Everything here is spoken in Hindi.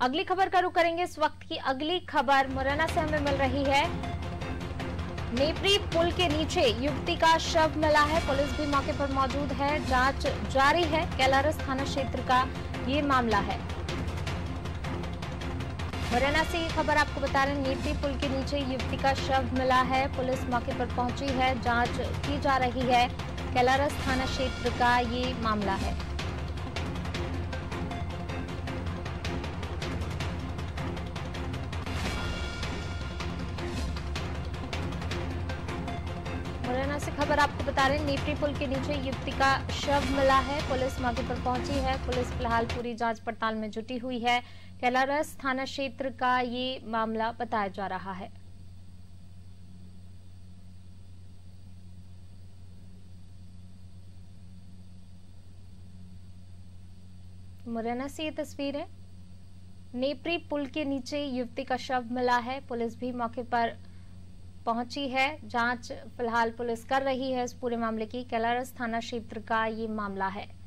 अगली खबर का रुख करेंगे। इस वक्त की अगली खबर मुरैना से हमें मिल रही है। नेपरी पुल के नीचे युवती का शव मिला है। पुलिस भी मौके पर मौजूद है, जांच जारी है। कैलारस थाना क्षेत्र का ये मामला है। मुरैना से ये खबर आपको बता रहे हैं। नेपरी पुल के नीचे युवती का शव मिला है। पुलिस मौके पर पहुंची है, जांच की जा रही है। कैलारस थाना क्षेत्र का ये मामला है। मुरैना से खबर आपको बता रहे हैं। नेपरी पुल के नीचे युवती का शव मिला है। पुलिस मौके पर पहुंची है। पुलिस फिलहाल पूरी जांच पड़ताल में जुटी हुई है। कैलारस थाना क्षेत्र का ये मामला बताया जा रहा है। मुरैना से ये तस्वीर है। नेपरी पुल के नीचे युवती का शव मिला है। पुलिस भी मौके पर पहुंची है। जांच फिलहाल पुलिस कर रही है इस पूरे मामले की। कैलारस थाना क्षेत्र का ये मामला है।